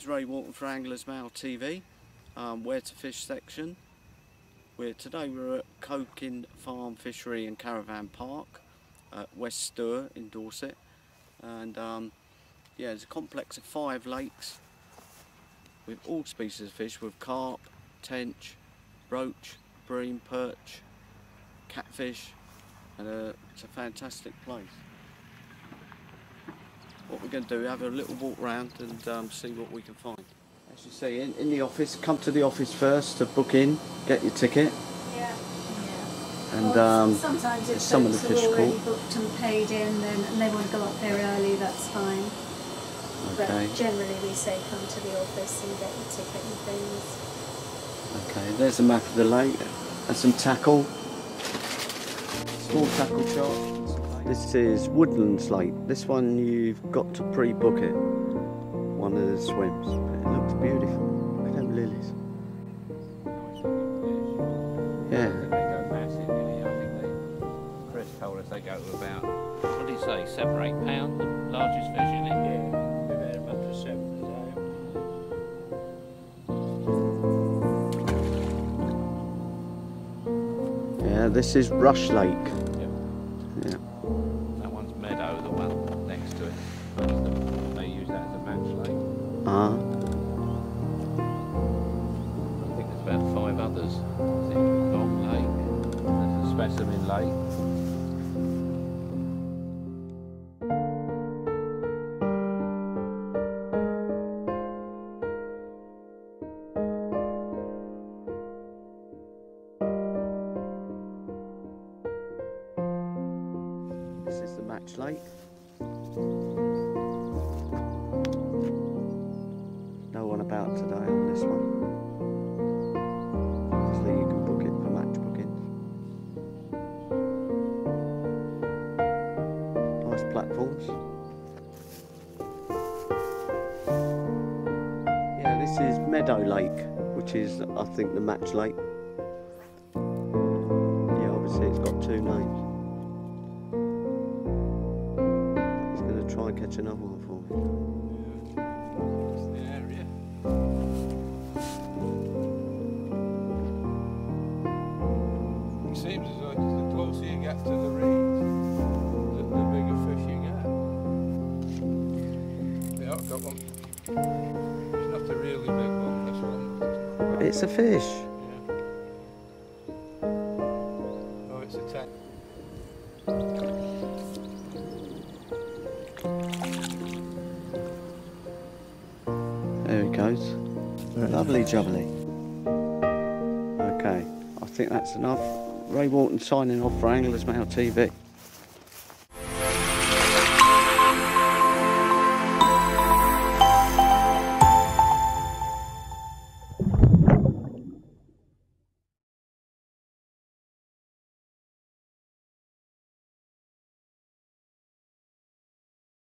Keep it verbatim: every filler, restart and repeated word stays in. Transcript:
Ray Walton for Anglers Mail T V, um, Where to Fish section. We're, today we're at Cokin Farm Fishery and Caravan Park at West Stour in Dorset, and um, yeah, there's a complex of five lakes with all species of fish, with carp, tench, roach, bream, perch, catfish, and uh, it's a fantastic place. What we're going to do, have a little walk round and um, see what we can find. As you see, in, in the office, come to the office first to book in, get your ticket. Yeah. yeah. And well, um, sometimes if some of the fish have already caught. booked and paid in, then and they want to go up there early, that's fine. Okay. But generally we say come to the office and get your ticket and things. Okay, there's a map of the lake and some tackle. Small tackle shop. This is Woodlands Lake. This one you've got to pre-book it. One of the swims. It looks beautiful. Look at them lilies. Yeah. They go massive, really. I think they, Chris told us they go to about, what did he say, seven or eight pounds, the largest fish in it? Yeah, they're up to seven today. Yeah, this is Rush Lake. Yep. Yeah. That one's Meadow, the one next to it. That's the, they use that as a match lake. Ah. I think there's about five others. I think Long Lake, there's a Specimen Lake. This is the Match Lake. No one about today on this one. Obviously you can book it for match bookings. Nice platforms. Yeah, this is Meadow Lake, which is, I think, the Match Lake. Yeah, obviously it's got two names. Try and catch another one for me. It's the area. It seems as though the closer you get to the reeds, the, the bigger fish you get. Yeah, I've got one. It's not a really big one, this one. It's, not It's a fish. yeah. Oh, it's a ten. There he goes. Lovely jubbly. Okay, I think that's enough. Ray Walton signing off for Anglers Mail T V.